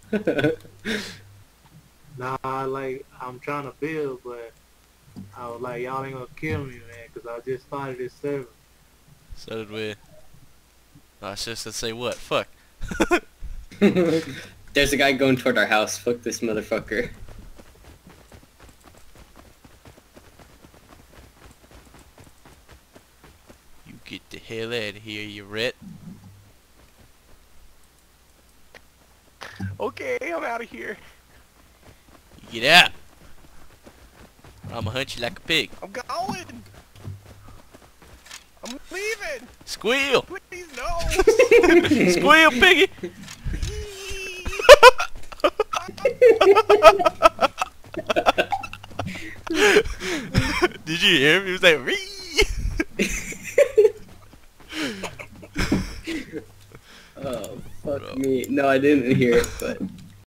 Nah, like I'm trying to build, but I was like, y'all ain't gonna kill me, man, because I just started this server. So did we. Oh, I was just to say what? Fuck. There's a guy going toward our house. Fuck this motherfucker. You get the hell out of here, you rat. Okay, I'm out of here. You get out. I'ma hunt you like a pig. I'm going. I'm leaving. Squeal! Please no. Squeal, piggy! Did you hear him? He was like, "Ree!" Oh, fuck me. No, I didn't hear it, but...